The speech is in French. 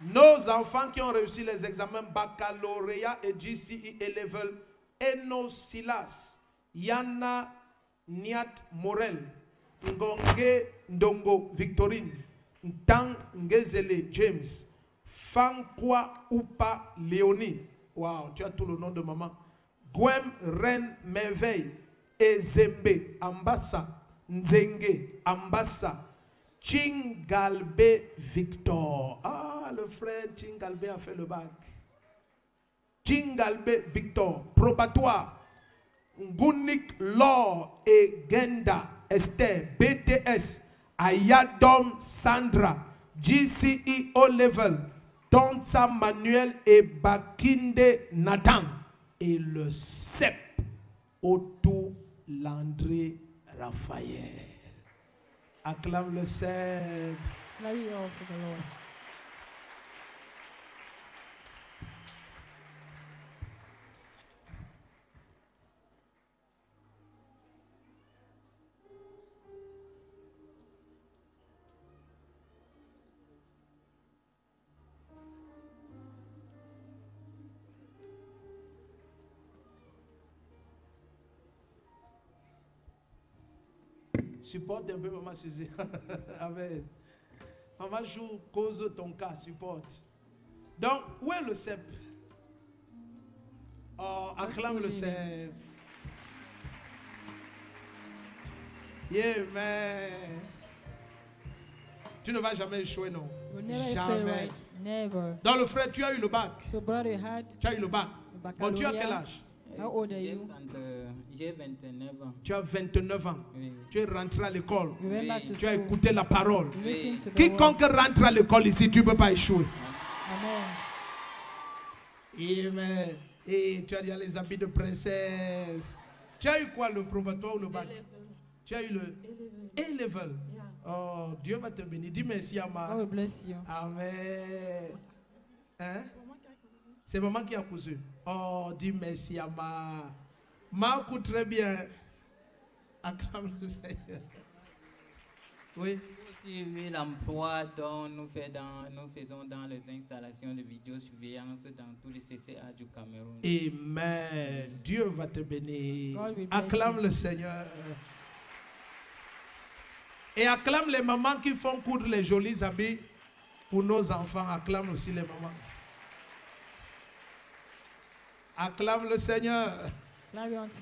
Nos enfants qui ont réussi les examens baccalauréat et GCE A-Level, Eno Silas, Yana Niat Morel, Ngonge Ndongo Victorine, Ntang Ngezele James, Fankwa Upa Léonie. Wow, tu as tout le nom de maman. Gwem Ren Merveille, Ezembe Ambassa, Nzenge Ambassa, Chingalbe Victor. Ah, le frère Chingalbe a fait le bac. Chingalbe Victor, probatoire. Ngunik Laure et Genda Esther, BTS, Ayadom Sandra, GCE O-Level, Tonsa Manuel et Bakinde Nathan. Et le CEP, Otto Landré Raphaël. Acclame le CEP. Supporte un peu maman Suzy. Amen. Maman joue, cause ton cas, supporte. Donc, où est le CEP? Oh, acclame le CEP. Yeah, mais tu ne vas jamais échouer, non? Jamais. Never. Dans le frère, tu as eu le bac. So brother had Tu as eu le bac. Bon, tu as quel âge? How old are you? J'ai 29 ans. Tu as 29 ans. Oui. Tu es rentré à l'école. You went back to Tu as school. écouté la parole. You listened to the Quiconque rentre à l'école ici, tu ne peux pas échouer. Amen. Amen. Et tu as déjà les habits de princesse. Tu as eu quoi, le probatoire ou le bac? Tu as eu le A-Level. Oh, Dieu va te bénir. Dis merci à ma. I will bless you. Amen. Hein? C'est maman qui a cousu. Oh, dis merci à ma. Ma coûte très bien. Acclame le Seigneur. Oui. Vu l'emploi dont nous faisons dans les installations de vidéosurveillance dans tous les CCA du Cameroun. Amen. Dieu va te bénir. God will bless Acclame you. le Seigneur. Et acclame les mamans qui font coudre les jolis habits pour nos enfants. Acclame aussi les mamans. Acclame le Seigneur. Glory unto